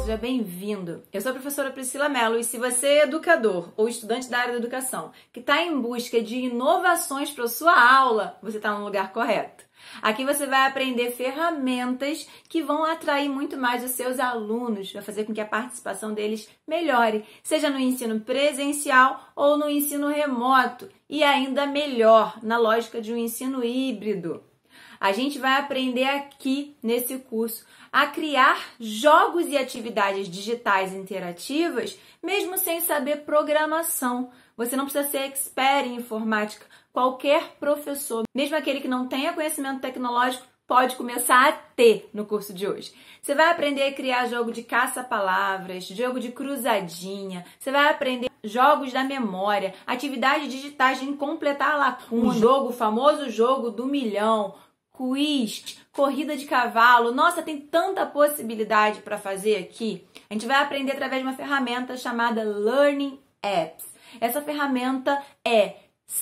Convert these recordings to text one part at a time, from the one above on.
seja bem-vindo. Eu sou a professora Priscila Mello e se você é educador ou estudante da área da educação que está em busca de inovações para a sua aula, você está no lugar correto. Aqui você vai aprender ferramentas que vão atrair muito mais os seus alunos, vai fazer com que a participação deles melhore, seja no ensino presencial ou no ensino remoto e ainda melhor, na lógica de um ensino híbrido. A gente vai aprender aqui nesse curso a criar jogos e atividades digitais interativas, mesmo sem saber programação. Você não precisa ser expert em informática. Qualquer professor, mesmo aquele que não tenha conhecimento tecnológico, pode começar a ter no curso de hoje. Você vai aprender a criar jogo de caça-palavras, jogo de cruzadinha, você vai aprender jogos da memória, atividades digitais de completar a lacuna, o famoso jogo do milhão, quiz, corrida de cavalo. Nossa, tem tanta possibilidade para fazer aqui. A gente vai aprender através de uma ferramenta chamada Learning Apps. Essa ferramenta é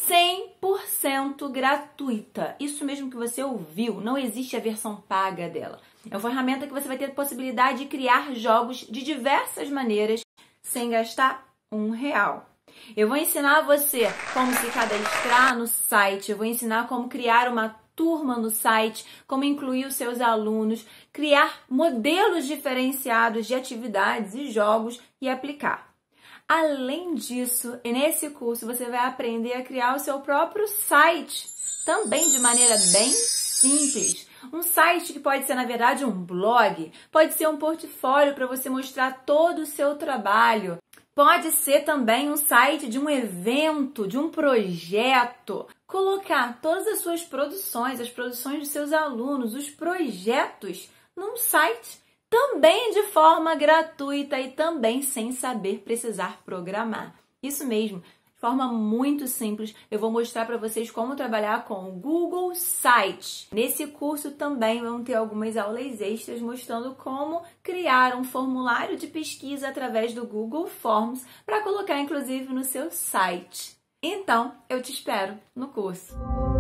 100% gratuita. Isso mesmo que você ouviu, não existe a versão paga dela. É uma ferramenta que você vai ter a possibilidade de criar jogos de diversas maneiras sem gastar R$1. Eu vou ensinar você como se cadastrar no site, eu vou ensinar como criar uma turma no site, como incluir os seus alunos, criar modelos diferenciados de atividades e jogos e aplicar. Além disso, nesse curso você vai aprender a criar o seu próprio site, também de maneira bem simples. Um site que pode ser, na verdade, um blog, pode ser um portfólio para você mostrar todo o seu trabalho. Pode ser também um site de um evento, de um projeto. Colocar todas as suas produções, as produções dos seus alunos, os projetos num site, também de forma gratuita e também sem saber precisar programar. Isso mesmo, de forma muito simples, eu vou mostrar para vocês como trabalhar com o Google Sites. Nesse curso também vão ter algumas aulas extras mostrando como criar um formulário de pesquisa através do Google Forms para colocar inclusive no seu site. Então, eu te espero no curso.